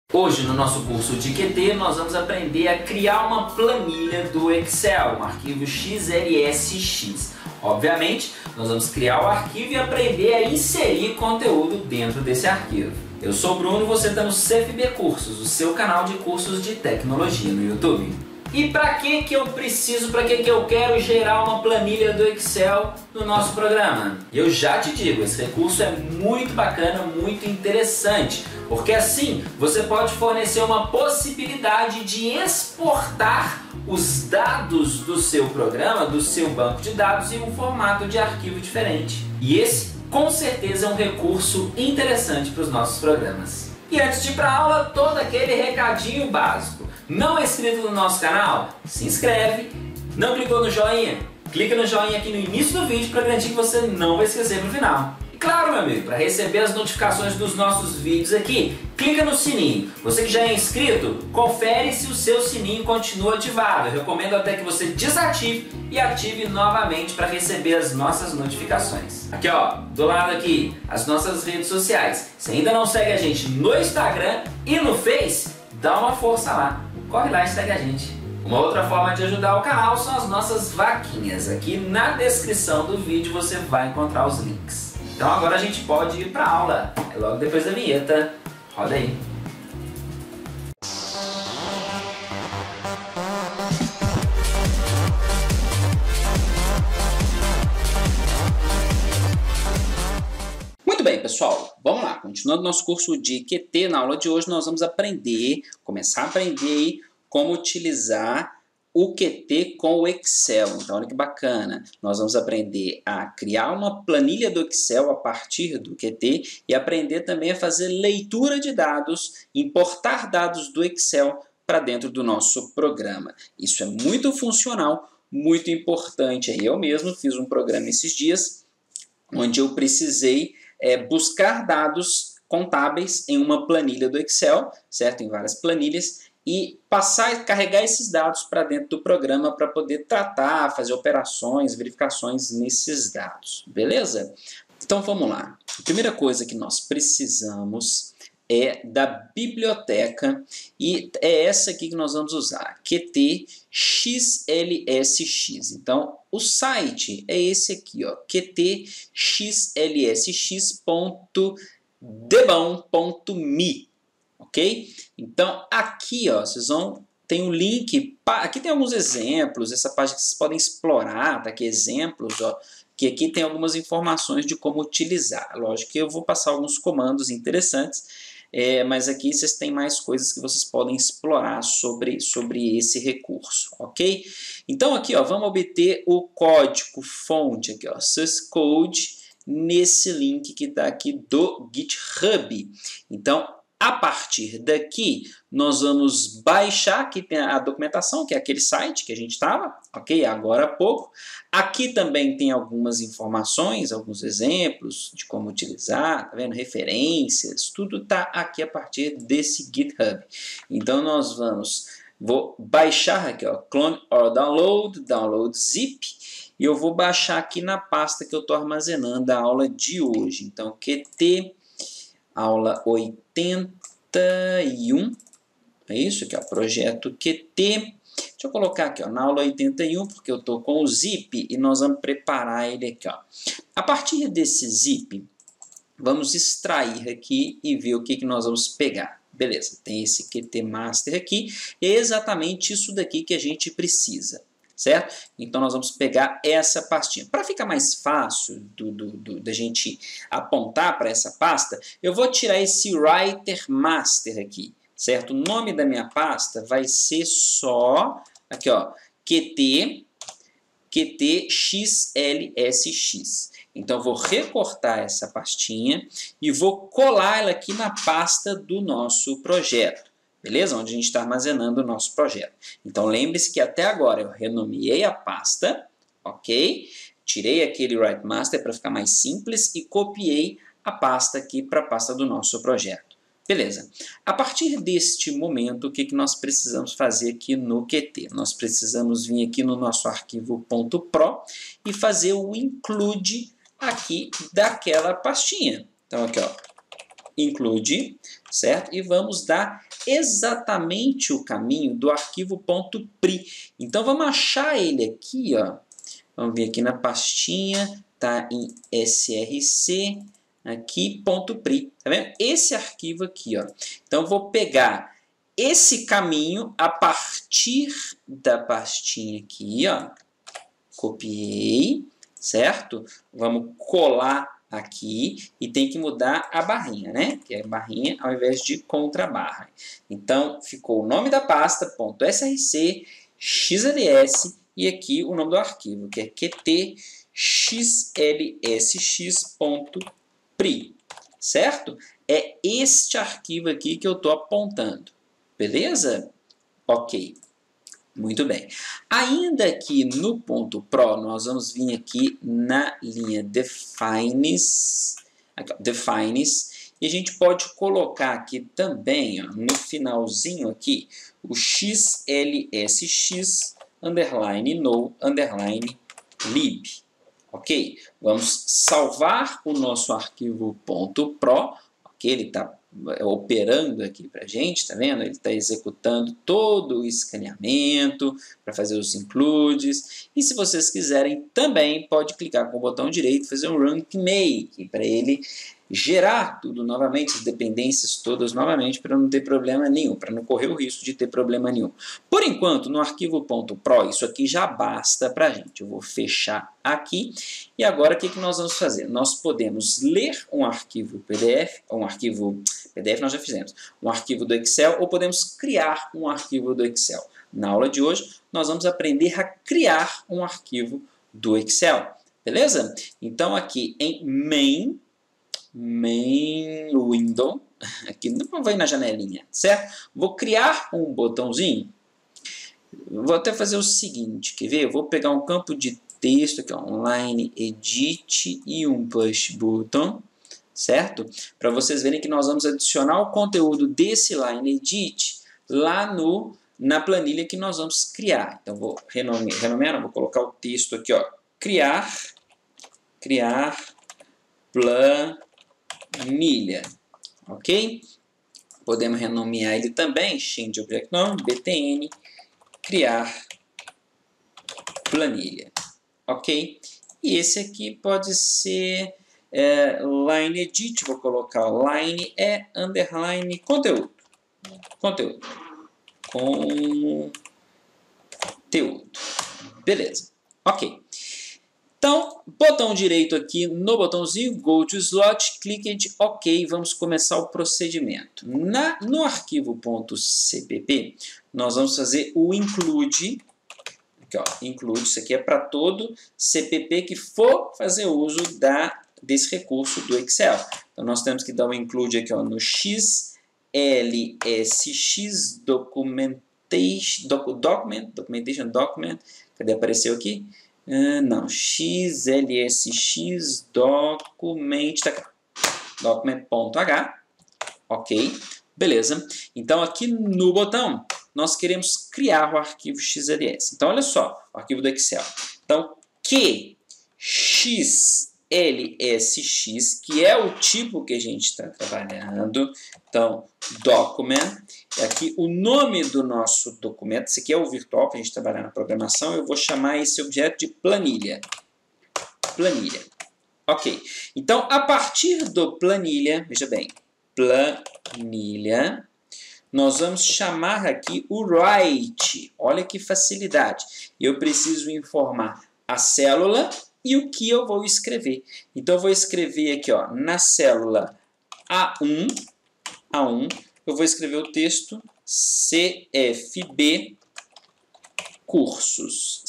Hoje, no nosso curso de QT, nós vamos aprender a criar uma planilha do Excel, um arquivo XLSX. Obviamente, nós vamos criar o arquivo e aprender a inserir conteúdo dentro desse arquivo. Eu sou o Bruno e você está no CFB Cursos, o seu canal de cursos de tecnologia no YouTube. E para que eu preciso, para que eu quero gerar uma planilha do Excel no nosso programa? Eu já te digo, esse recurso é muito bacana, muito interessante, porque assim você pode fornecer uma possibilidade de exportar os dados do seu programa, do seu banco de dados, em um formato de arquivo diferente. E esse, com certeza, é um recurso interessante para os nossos programas. E antes de ir para a aula, todo aquele recadinho básico. Não é inscrito no nosso canal? Se inscreve. Não clicou no joinha? Clica no joinha aqui no início do vídeo para garantir que você não vai esquecer no final. E claro, meu amigo, para receber as notificações dos nossos vídeos aqui, clica no sininho. Você que já é inscrito, confere se o seu sininho continua ativado. Eu recomendo até que você desative e ative novamente para receber as nossas notificações. Aqui ó, do lado aqui, as nossas redes sociais. Se ainda não segue a gente no Instagram e no Face, dá uma força lá. Corre lá e segue a gente. Uma outra forma de ajudar o canal são as nossas vaquinhas. Aqui na descrição do vídeo você vai encontrar os links. Então agora a gente pode ir para a aula. É logo depois da vinheta. Roda aí. Muito bem, pessoal, vamos lá. Continuando nosso curso de QT, na aula de hoje nós vamos começar a aprender como utilizar o QT com o Excel. Então, olha que bacana. Nós vamos aprender a criar uma planilha do Excel a partir do QT e aprender também a fazer leitura de dados, importar dados do Excel para dentro do nosso programa. Isso é muito funcional, muito importante. Eu mesmo fiz um programa esses dias onde eu precisei buscar dados contábeis em uma planilha do Excel, certo? Em várias planilhas, e carregar esses dados para dentro do programa para poder tratar, fazer operações, verificações nesses dados, beleza? Então vamos lá. A primeira coisa que nós precisamos é da biblioteca e é essa aqui que nós vamos usar, QT XLSX. Então o site é esse aqui, ó, qtxlsx.debão.me, ok? Então aqui, ó, vocês tem um link, aqui tem alguns exemplos, essa página que vocês podem explorar, tá aqui exemplos, ó, que aqui tem algumas informações de como utilizar. Lógico que eu vou passar alguns comandos interessantes, mas aqui vocês têm mais coisas que vocês podem explorar sobre esse recurso, ok? Então aqui, ó, vamos obter o código fonte aqui, ó, source code, nesse link que está aqui do GitHub. Então, a partir daqui, nós vamos baixar, aqui tem a documentação, que é aquele site que a gente estava, ok? Agora há pouco. Aqui também tem algumas informações, alguns exemplos de como utilizar, tá vendo? Referências, tudo está aqui a partir desse GitHub. Então nós vou baixar aqui, ó, clone or download zip, e eu vou baixar aqui na pasta que eu estou armazenando a aula de hoje. Então, QT, aula 81, é isso aqui, ó, projeto QT. Deixa eu colocar aqui, ó, na aula 81, porque eu estou com o zip e nós vamos preparar ele aqui, ó. A partir desse zip, vamos extrair aqui e ver o que nós vamos pegar. Beleza, tem esse QT Master aqui, e é exatamente isso daqui que a gente precisa, certo? Então nós vamos pegar essa pastinha. Para ficar mais fácil da gente apontar para essa pasta, eu vou tirar esse Writer Master aqui, certo? O nome da minha pasta vai ser só, aqui ó, QT XLSX. Então eu vou recortar essa pastinha e vou colar ela aqui na pasta do nosso projeto. Beleza? Onde a gente está armazenando o nosso projeto. Então lembre-se que até agora eu renomeei a pasta, ok? Tirei aquele Write Master para ficar mais simples e copiei a pasta aqui para a pasta do nosso projeto. Beleza. A partir deste momento, o que nós precisamos fazer aqui no QT? Nós precisamos vir aqui no nosso arquivo .pro e fazer o include aqui daquela pastinha. Então aqui, ó, include, certo? E vamos dar exatamente o caminho do arquivo .pri. Então, vamos achar ele aqui, ó. Vamos vir aqui na pastinha, tá em src, aqui, .pri. Tá vendo? Esse arquivo aqui, ó. Então, vou pegar esse caminho a partir da pastinha aqui, ó. Copiei, certo? Vamos colar aqui e tem que mudar a barrinha, né? Que é barrinha ao invés de contrabarra. Então, ficou o nome da pasta, .src, xls, e aqui o nome do arquivo, que é qt.xlsx.pri, certo? É este arquivo aqui que eu estou apontando, beleza? Ok. Muito bem. Ainda aqui no ponto Pro, nós vamos vir aqui na linha Defines, aqui, ó, Defines, e a gente pode colocar aqui também, ó, no finalzinho aqui, o xlsx underline no underline lib. Ok? Vamos salvar o nosso arquivo ponto .pro, ok? Ele está operando aqui para a gente, tá vendo? Ele está executando todo o escaneamento para fazer os includes. E se vocês quiserem também, pode clicar com o botão direito e fazer um run make para ele gerar tudo novamente, as dependências todas novamente, para não ter problema nenhum, para não correr o risco de ter problema nenhum. Por enquanto, no arquivo .pro, isso aqui já basta para a gente. Eu vou fechar aqui. E agora, o que nós vamos fazer? Nós podemos ler um arquivo PDF, ou um arquivo PDF nós já fizemos, um arquivo do Excel, ou podemos criar um arquivo do Excel. Na aula de hoje, nós vamos aprender a criar um arquivo do Excel. Beleza? Então, aqui em main window, aqui não vai na janelinha, certo? Vou criar um botãozinho. Vou até fazer o seguinte, quer ver? Eu vou pegar um campo de texto aqui, ó, online edit e um push button, certo? Para vocês verem que nós vamos adicionar o conteúdo desse line edit lá na planilha que nós vamos criar. Então vou renomear, não, vou colocar o texto aqui, ó, criar planilha, ok? Podemos renomear ele também, change object nome, btn, criar planilha, ok? E esse aqui pode ser line edit, vou colocar line underline conteúdo, beleza, ok. Então, botão direito aqui no botãozinho, go to slot, clique em OK, vamos começar o procedimento. No arquivo .cpp, nós vamos fazer o include, aqui, ó, include, isso aqui é para todo CPP que for fazer uso desse recurso do Excel. Então, nós temos que dar um include aqui, ó, no xlsx document, cadê, apareceu aqui? Não, xlsx document, tá aqui, document.h, ok, beleza. Então, aqui no botão, nós queremos criar o arquivo xls. Então, olha só, o arquivo do Excel. Então, xlsx, que é o tipo que a gente está trabalhando. Então, document, aqui o nome do nosso documento, esse aqui é o virtual para a gente trabalhar na programação, eu vou chamar esse objeto de planilha. Planilha. Ok. Então, a partir do planilha, veja bem, planilha, nós vamos chamar aqui o write. Olha que facilidade. Eu preciso informar a célula e o que eu vou escrever. Então, eu vou escrever aqui, ó, na célula A1, eu vou escrever o texto CFB cursos.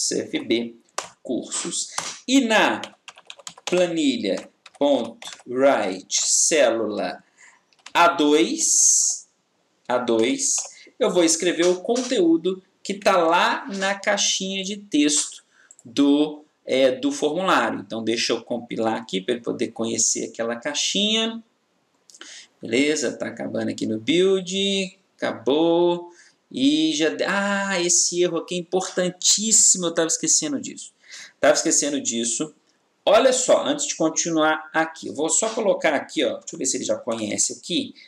E na planilha .write célula A2, eu vou escrever o conteúdo que está lá na caixinha de texto do formulário. Então, deixa eu compilar aqui para ele poder conhecer aquela caixinha. Beleza, está acabando aqui no build, acabou. E já... esse erro aqui é importantíssimo, eu estava esquecendo disso. Olha só, antes de continuar aqui, eu vou só colocar aqui, ó, deixa eu ver se ele já conhece aqui.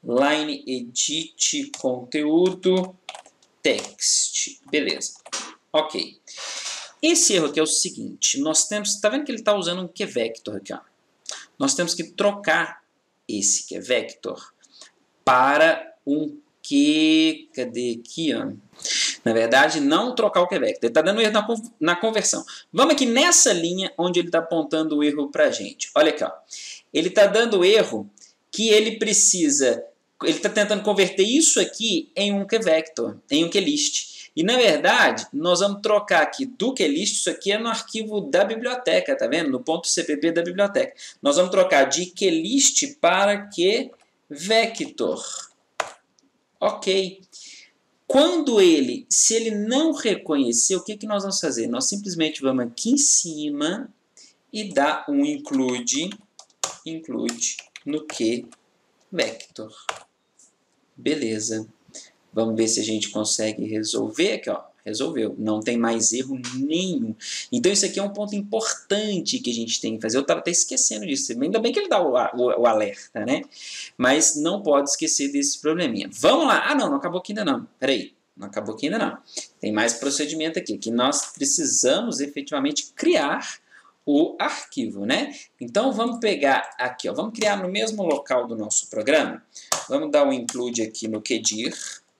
line edit conteúdo text. Beleza. Ok. Esse erro aqui é o seguinte, nós temos, tá vendo que ele está usando um keyvector aqui, ó. Nós temos que trocar esse keyvector para um cadê aqui, ó? Na verdade, não trocar o keyvector, ele está dando erro na conversão. Vamos aqui nessa linha onde ele está apontando o erro para a gente. Olha aqui, ó. Ele está dando erro que ele precisa, ele está tentando converter isso aqui em um keyvector, em um keylist. E, na verdade, nós vamos trocar aqui do keylist, isso aqui é no arquivo da biblioteca, tá vendo? No ponto .cpp da biblioteca. Nós vamos trocar de keylist para keyvector. Ok. Quando se ele não reconhecer, o que nós vamos fazer? Nós simplesmente vamos aqui em cima e dar um include no keyvector. Beleza. Vamos ver se a gente consegue resolver aqui, ó. Resolveu. Não tem mais erro nenhum. Então, isso aqui é um ponto importante que a gente tem que fazer. Eu estava até esquecendo disso. Ainda bem que ele dá o alerta, né? Mas não pode esquecer desse probleminha. Vamos lá. Ah, não acabou aqui ainda não. Peraí. Não acabou aqui ainda não. Tem mais procedimento aqui, que nós precisamos efetivamente criar o arquivo, né? Então, vamos pegar aqui, ó. Vamos criar no mesmo local do nosso programa. Vamos dar um include aqui no kedir,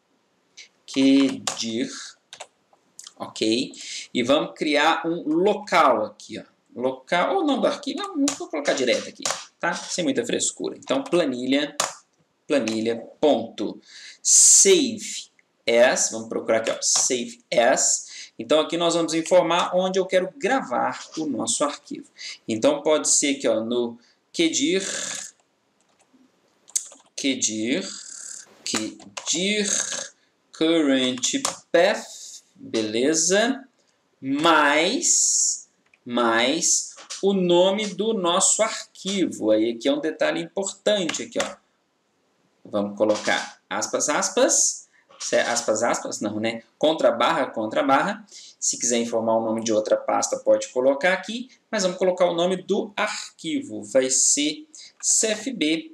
ok? E vamos criar um local aqui, ó. Local, ou o nome do arquivo, não vou colocar direto aqui, tá? Sem muita frescura. Então, planilha.save as, vamos procurar aqui, ó, save as. Então, aqui nós vamos informar onde eu quero gravar o nosso arquivo. Então, pode ser aqui, ó, no kedir current path, beleza, mais o nome do nosso arquivo. Aí aqui é um detalhe importante aqui, ó. Vamos colocar aspas, não, né? Contra barra. Se quiser informar o nome de outra pasta, pode colocar aqui, mas vamos colocar o nome do arquivo. Vai ser cfb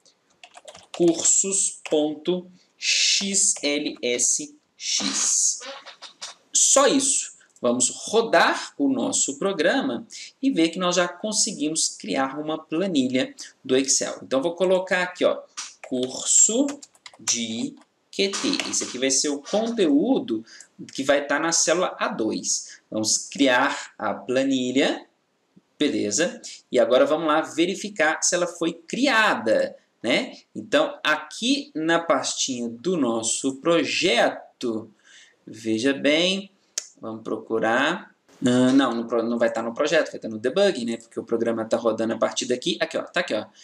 cursos.xlsx. Só isso. Vamos rodar o nosso programa e ver que nós já conseguimos criar uma planilha do Excel. Então, vou colocar aqui, ó, curso de QT. Esse aqui vai ser o conteúdo que vai estar na célula A2. Vamos criar a planilha, beleza? E agora vamos lá verificar se ela foi criada, né? Então, aqui na pastinha do nosso projeto, veja bem, vamos procurar. Não vai estar no projeto, vai estar no debugging, né? Porque o programa está rodando a partir daqui. Aqui, ó, tá aqui, ó,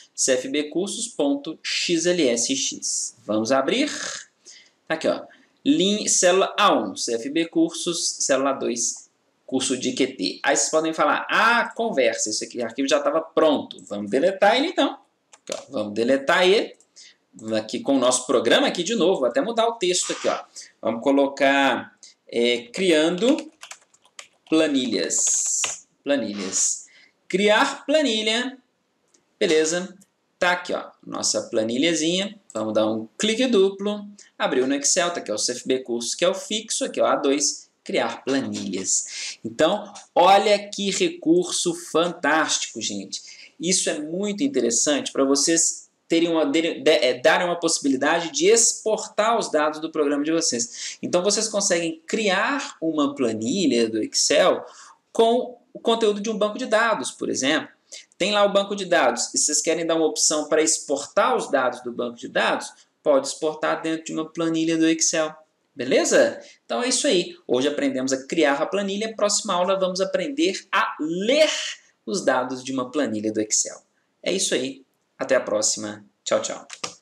cfbcursos.xlsx. Vamos abrir. Tá aqui, ó, célula A1, cfb cursos, célula A2, curso de QT. Aí vocês podem falar, conversa, esse aqui, arquivo já estava pronto. Vamos deletar ele então. Aqui, ó, vamos deletar ele. Aqui com o nosso programa aqui de novo, vou até mudar o texto aqui, ó. Vamos colocar criando planilhas. Criar planilha. Beleza. Tá aqui, ó, nossa planilhazinha. Vamos dar um clique duplo. Abriu no Excel, tá aqui, ó, o CFB Cursos, que é o fixo, aqui, ó, A2, criar planilhas. Então, olha que recurso fantástico, gente. Isso é muito interessante para vocês darem uma possibilidade de exportar os dados do programa de vocês. Então, vocês conseguem criar uma planilha do Excel com o conteúdo de um banco de dados, por exemplo. Tem lá o banco de dados e vocês querem dar uma opção para exportar os dados do banco de dados? Pode exportar dentro de uma planilha do Excel. Beleza? Então é isso aí. Hoje aprendemos a criar a planilha. Próxima aula vamos aprender a ler os dados de uma planilha do Excel. É isso aí. Até a próxima. Tchau, tchau.